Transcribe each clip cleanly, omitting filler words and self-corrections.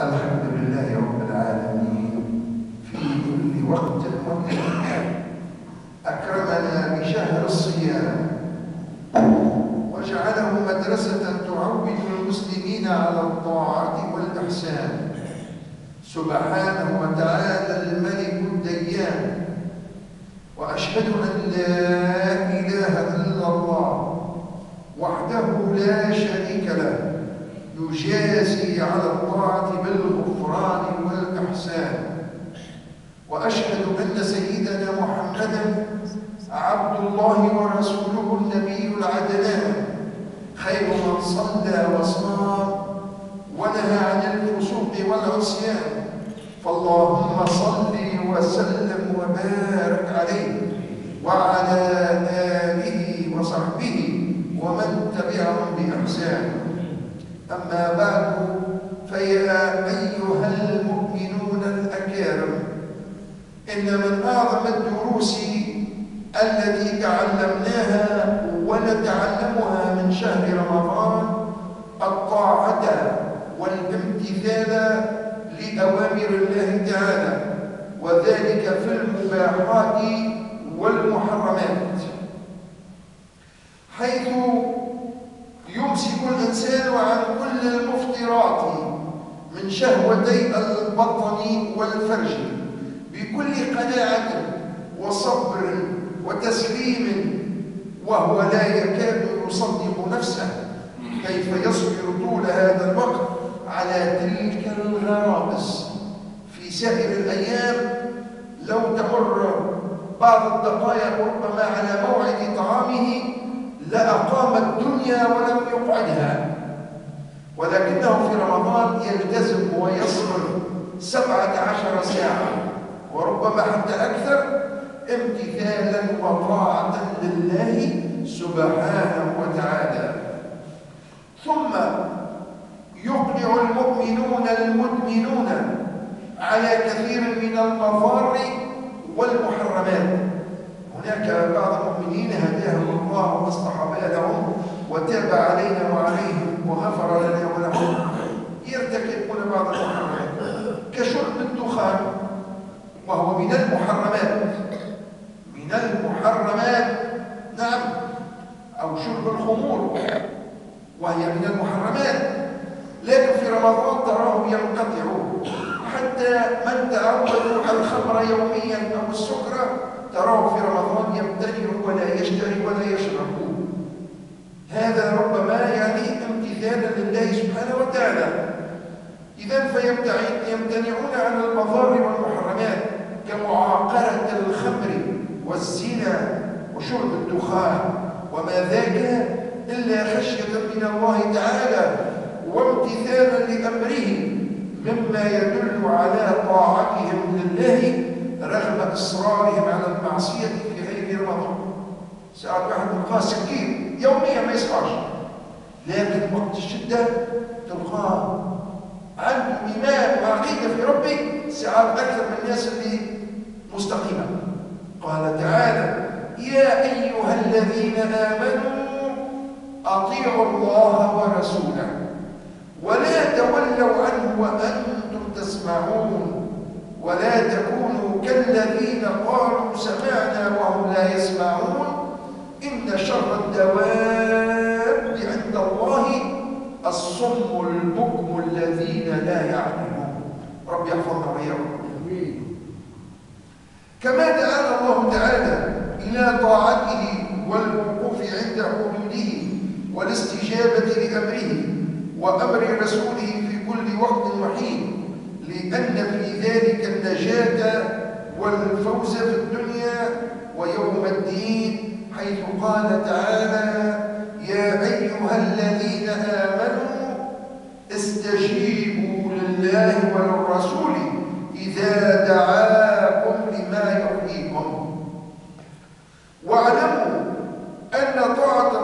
الحمد لله رب العالمين في كل وقت وحين أكرمنا بشهر الصيام وجعله مدرسة تعود المسلمين على الطاعات والإحسان. سبحانه وتعالى الملك الديان، وأشهد أن لا إله إلا الله وحده لا شريك له يجازي على الطاعة بالغفران والإحسان. وأشهد أن سيدنا محمدًا عبد الله ورسوله النبي العدنان، خير من صلى وصام ونهى عن الفسوق والعصيان. فاللهم صل وسلم وبارك عليه وعلى آله وصحبه ومن تبعهم بإحسان. أما بعد، فيا أيها المؤمنون الأكارم، إن من أعظم الدروس التي تعلمناها ونتعلمها من شهر رمضان الطاعة والامتثال لأوامر الله تعالى، وذلك في المباحات والمحرمات، حيث يمسك الإنسان عن كل المفطرات من شهوتي البطن والفرج بكل قناعة وصبر وتسليم، وهو لا يكاد يصدق نفسه كيف يصبر طول هذا الوقت على تلك الغرائز. في سائر الأيام لو تمر بعض الدقائق ربما على موعد طعامه لأقام الدنيا ولم يقعدها، ولكنه في رمضان يلتزم ويصبر 17 ساعة وربما حتى أكثر، امتثالا وطاعة لله سبحانه وتعالى. ثم يقنع المؤمنون المدمنون على كثير من المضار والمحرمات. هناك بعض المؤمنين هداهم الله واصلح بالهم وتاب علينا وعليهم وغفر لنا ولهم، يرتكبون بعض المحرمات كشرب الدخان، وهو من المحرمات، نعم، أو شرب الخمور وهي من المحرمات، لكن في رمضان تراه ينقطع، حتى من تعود على الخمر يوميا أو السكر تراه في رمضان يمتنع ولا يشتري ولا يشرب. هذا ربما يعني امتثالا لله سبحانه وتعالى. إذن فيمتنعون عن المضار والمحرمات كمعاقرة الخمر والزنا وشرب الدخان، وما ذاك إلا خشية من الله تعالى وامتثالا لأمره، مما يدل على طاعتهم لله رغم إصرارهم على المعصية في غير رمضان. ساعات واحد تلقاه سكين يوميا ما يسمعش، لكن وقت الشدة تلقاه عنده إيمان وعقيدة في ربي ساعات أكثر من الناس اللي مستقيمة. قال تعالى: يا أيها الذين آمنوا أطيعوا الله ورسوله ولا تولوا عنه وأنتم تسمعون ولا تكونوا كالذين قالوا سمعنا وهم لا يسمعون إن شر الدواب عند الله الصم البكم الذين لا يعلمون. رب يحفظنا وإياكم. كما دعانا الله تعالى إلى طاعته والوقوف عند حدوده والاستجابة لأمره وأمر رسوله في كل وقت وحين، لأن في ذلك النجاة والفوز في الدنيا ويوم الدين، حيث قال تعالى: يا أيها الذين آمنوا استجيبوا لله وللرسول إذا دعاكم لما يحييكم. واعلموا أن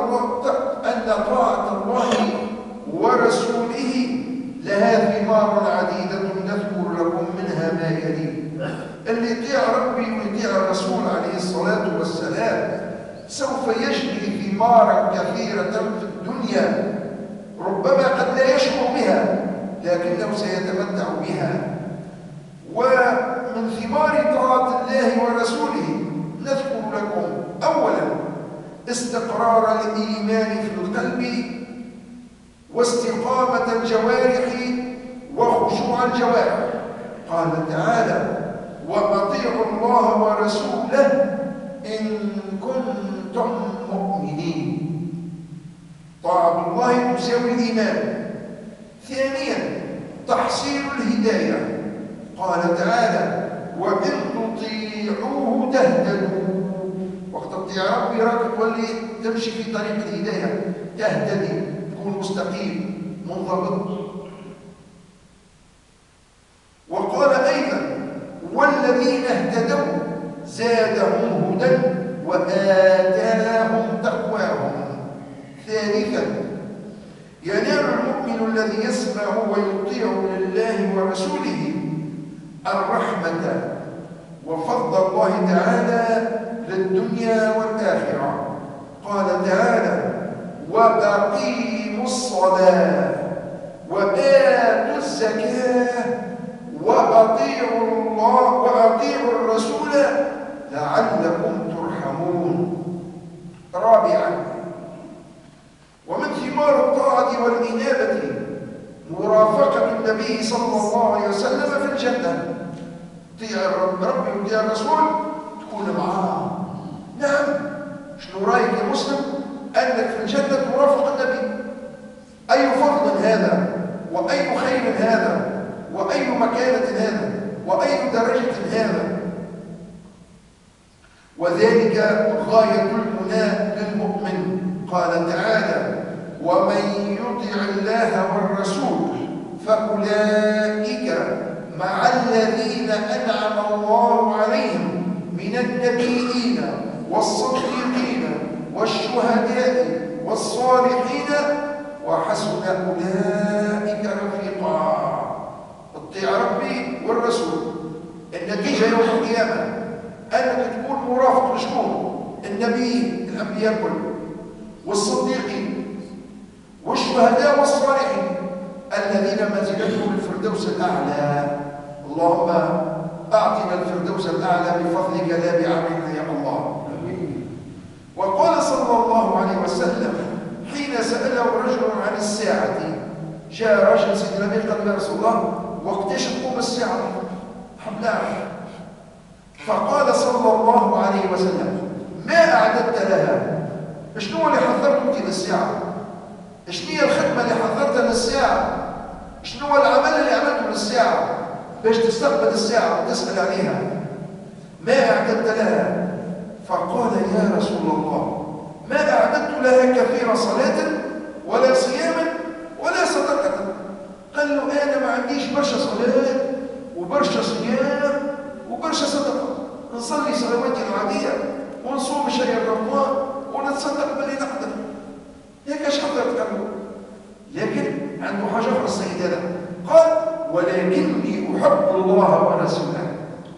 طاعة الله ورسوله لها ثمار عديدة نذكر لكم منها ما يلي. اللي يطيع ربي ويطيع الرسول عليه الصلاة والسلام سوف يجني ثمارا كثيرة في الدنيا ربما قد لا يشعر بها، لكنه سيتمتع بها. ومن ثمار طاعة الله ورسوله نذكر لكم أولا استقرار الإيمان في القلب واستقامة الجوارح وخشوع الجوارح. قال تعالى: وأطيعوا الله ورسوله إن كنتم مؤمنين. طاعة الله تساوي الإيمان. ثانيا تحصيل الهداية. قال تعالى: وإن تطيعوه تهتدوا. وقت تطيع ربي راك تولي تمشي في طريق الهداية، تهتدي، تكون مستقيم منضبط. وقال أيضا: والذين اهتدوا زادهم هدى وآتاهم تقواهم. ثالثا ينال المؤمن الذي يسمع ويطيع لله ورسوله الرحمة وفضل الله تعالى للدنيا والآخرة. قال تعالى: وأقيموا الصلاة وآتوا الزكاة وأطيعوا الله وأطيعوا الرسول لعلكم ترحمون. رابعا ومن ثمار الطاعة والإنابة مرافقة النبي صلى الله عليه وسلم في الجنة. تطيع ربي وتطيع الرسول تكون معاه. نعم، شنو رايك يا مسلم أنك في الجنة ترافق النبي؟ أي فضل هذا، وأي خير هذا، وأي مكانة هذا، وأي درجة هذا. وذلك غاية المنى للمؤمن. قال تعالى: ومن يطع الله والرسول فأولئك مع الذين أنعم الله عليهم من النبيين والصديقين والشهداء والصالحين وحسن أولئك رفيقا. اطيع ربي والرسول. النتيجة يوم القيامة أنك تكون مرافق لشكون؟ النبيين، الأنبياء كلهم، والصديقين والشهداء والصالحين الذين منزلتهم الفردوس الأعلى. اللهم أعطنا الفردوس الأعلى بفضلك لا بعملنا يا الله. وقال صلى الله عليه وسلم حين سأله رجل عن الساعة، جاء رجل سيدنا النبي قال: يا رسول الله وقتاش تقوم الساعة؟ حب نعرف. فقال صلى الله عليه وسلم: ما أعددت لها؟ شنو اللي حضرته للساعة؟ شنو هي الخدمة اللي حضرتها للساعة؟ شنو هو العمل اللي عملته للساعة باش تستقبل الساعة وتسأل عليها؟ ما أعددت لها؟ فقال: يا رسول الله ما أعددت لها كثير صلاة ولا صياما ولا صدقة. قال له: أنا ما عنديش برشا صلاة وبرشا صيام وبرشا صدقة. نصلي صلواتي العادية ونصوم شهر رمضان ونتصدق باللي نقدر. هيك اش حضرت قال له. لكن عنده حاجة أخرى السيد هذا. قال: ولكني أحب الله ورسوله.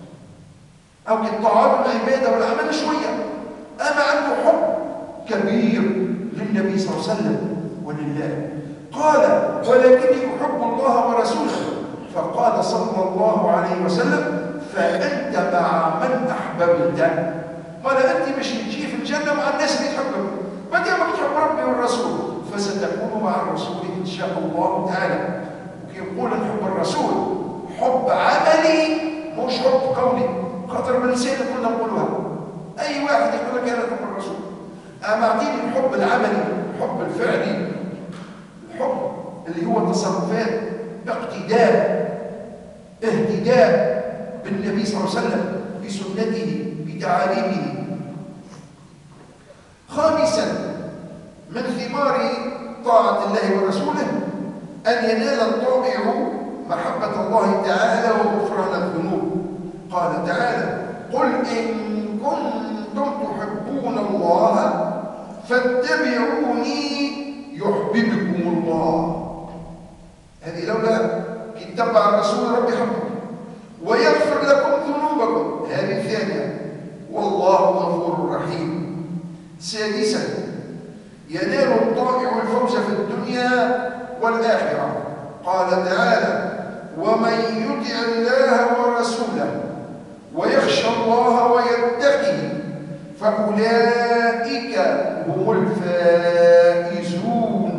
أو الطاعات والعبادة والعمل شوية، أما عنده حب كبير للنبي صلى الله عليه وسلم ولله. قال: ولكني أحب الله ورسوله. فقال صلى الله عليه وسلم: فأنت مع من أحببت. قال: أنت مش تجي في الجنة مع الناس اللي تحبهم، ما دامك تحب ربي والرسول فستكون مع الرسول إن شاء الله تعالى. ويقول نحب الرسول حب عملي مش حب قولي، خاطر باللسان كنا نقولها. أي واحد يقول لك أنا أحب الرسول، أما أعطيني الحب العملي، الحب الفعلي، الحب اللي هو تصرفات، اقتداء، اهتداء بالنبي صلى الله عليه وسلم، بسنته، بتعاليمه. خامسا من ثمار طاعة الله ورسوله أن ينال الطائع محبة الله تعالى وغفران الذنوب. قال تعالى: قل إن كنتم تحبون الله فاتبعوني يحببكم الله. هذه لولا اتبع الرسول ربي حبه ويغفر لكم ذنوبكم. هذه الثانية، والله غفور رحيم. سادسا ينال الطائع الفوز في الدنيا والآخرة قال تعالى: ومن يطع الله ورسوله ويخشى الله ويتقه فأولئك هم الفائزون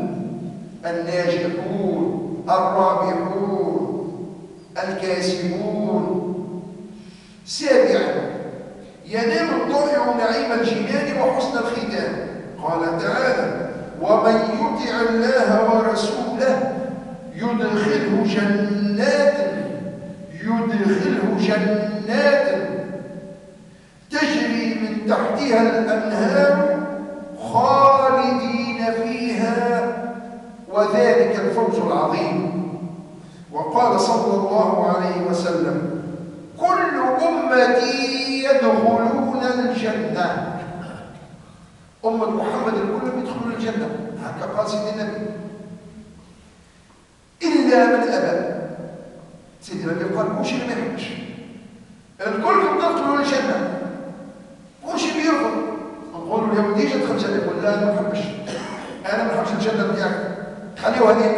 الناجحون الرابحون الكاسبون. سابعا: ينال الطائع نعيم الجنان وحسن الختام. قال تعالى: ومن يطع الله ورسوله يدخله جنات تجري من تحتها الأنهار خالدين فيها وذلك الفوز العظيم. وقال صلى الله عليه وسلم: كل أمتي يدخلون الجنة. أمة محمد الكل يدخلون الجنة، هكذا قال سيدنا النبي، إلا من أبى. سيدنا النبي قال: كل شيء ما يحبش، الكل تدخلون الجنة، كل شيء بيرفض. نقول له: اليهودي يجي تدخل الجنة، يقول: لا أنا ما بحبش، أنا ما بحبش الجنة بتاعك، خليوها هذيك.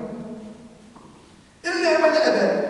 إلا من أبى.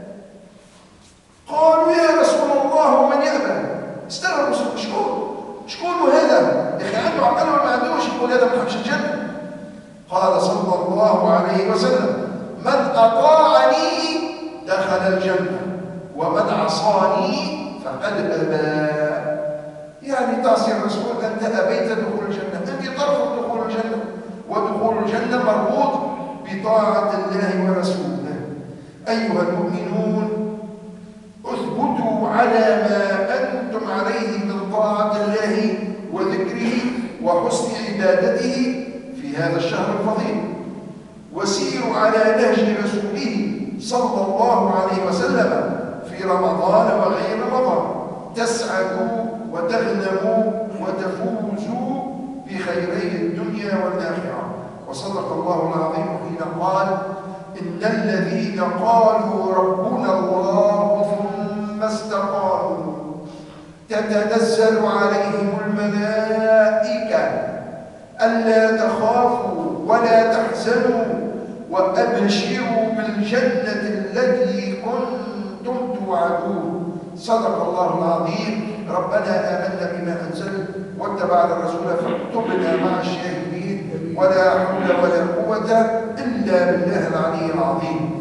قالوا: يا رسول الله ومن يأبى؟ استغرب الرسول: شكون هذا؟ يا أخي عنده عقل ولا ما عندوش يقول هذا ما بحبش الجنة؟ قال صلى الله عليه وسلم: من أطاعني دخل الجنة ومن عصاني فقد أبى. يعني تعصي الرسول، أنت أبيت دخول الجنة، أنت ترفض دخول الجنة، ودخول الجنة مربوط بطاعة الله ورسوله. أيها المؤمنون، اثبتوا على ما أنتم عليه من طاعة الله وذكره وحسن عبادته في هذا الشهر الفضيل، وسيروا على نهج رسوله صلى الله عليه وسلم في رمضان وغير رمضان، تسعدوا وتغنموا وتفوزوا بخيري الدنيا والآخرة. وصدق الله العظيم حين قال: إن الذين قالوا ربنا الله ثم استقاموا تتنزل عليهم الملائكة ألا تخافوا ولا تحزنوا وأبشروا بالجنة التي كنتم توعدون. صدق الله العظيم. ربنا آمنا بما أنزل واتبعنا الرسول فاكتبنا مع الشاهدين، ولا حول ولا قوة إلا بالله العلي العظيم.